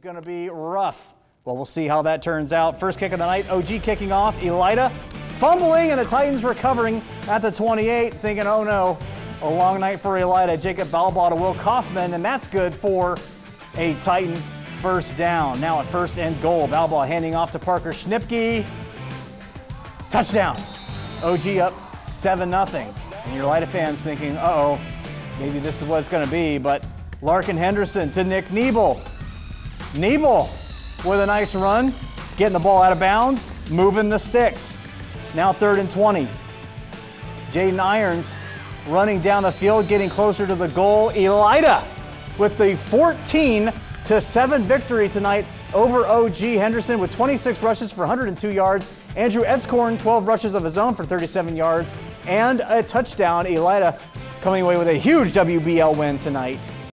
going to be rough. Well, we'll see how that turns out. First kick of the night, OG kicking off. Elida fumbling, and the Titans recovering at the 28, thinking, oh no, a long night for Elida. Jacob Balbaugh to Will Kaufman, and that's good for a Titan first down. Now at first and goal, Balbaugh handing off to Parker Schnipke. Touchdown. OG up 7-0. And your Elida fans thinking, uh-oh, maybe this is what it's going to be, but Larkin Henderson to Nick Nebel. Nebel with a nice run, getting the ball out of bounds, moving the sticks. Now 3rd and 20. Jaden Irons running down the field, getting closer to the goal. Elida with the 14-7 victory tonight over OG. Henderson with 26 rushes for 102 yards. Andrew Edscorn, 12 rushes of his own for 37 yards and a touchdown. Elida coming away with a huge WBL win tonight.